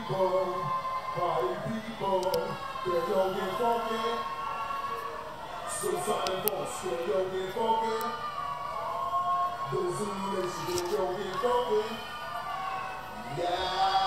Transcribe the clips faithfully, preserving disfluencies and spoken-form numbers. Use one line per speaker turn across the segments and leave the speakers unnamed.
people, party people, get yo get funky. Suicide and force, get yo get funky. The Zulu Nation, get yo get funky. Yeah.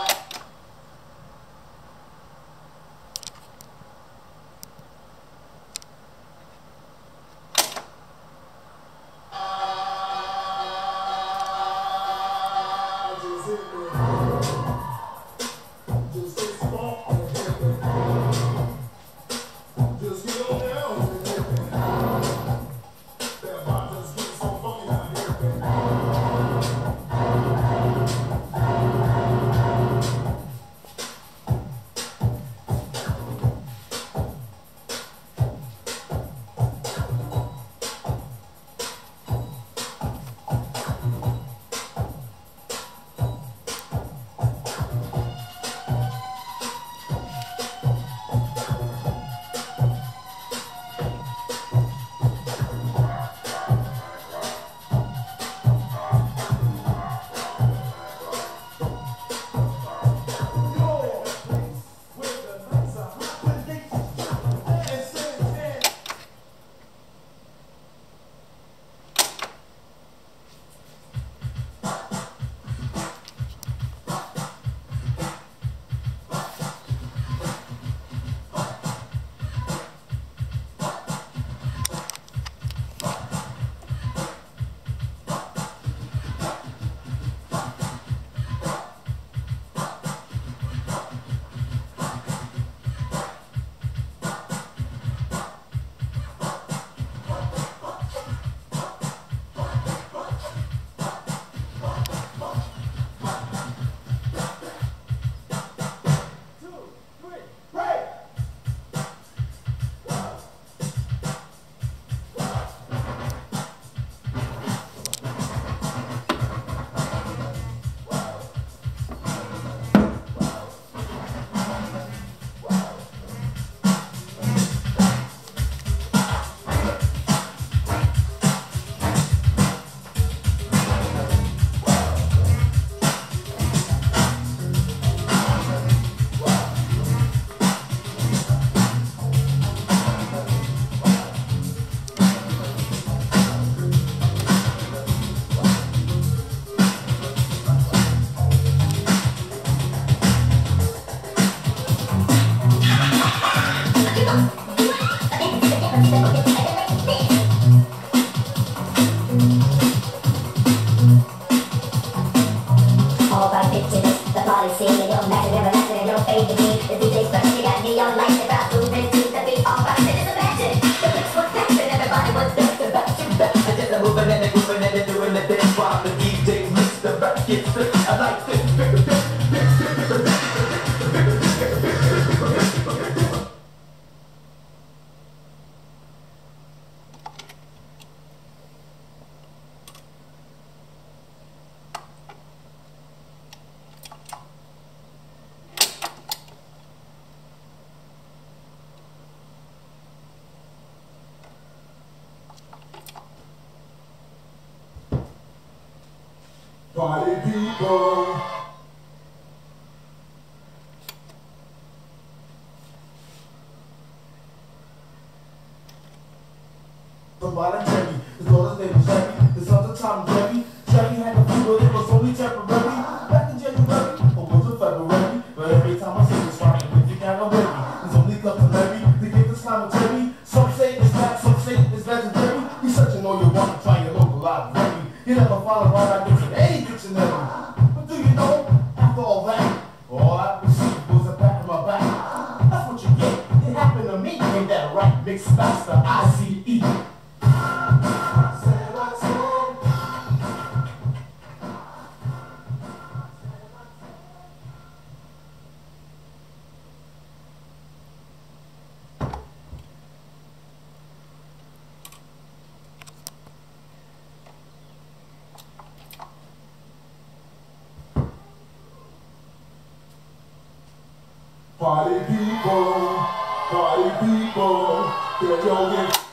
Party people.
Somebody tell me, his daughter's name was Chevy. His other time Chevy. Chevy had a few, but it was only temporary. Back in January, or was it February? But every time I see this fighting with you got a baby. It's only customary to give this commentary. Some say it's bad, some say it's legendary. He's searching all you want to try your local library. You never follow right out in any dictionary. But do you know, after all that, all I received was a pat on my back. That's what you get. It happened to me. Ain't that right? Mixed master, I C E.
Party people, party people, get your gift.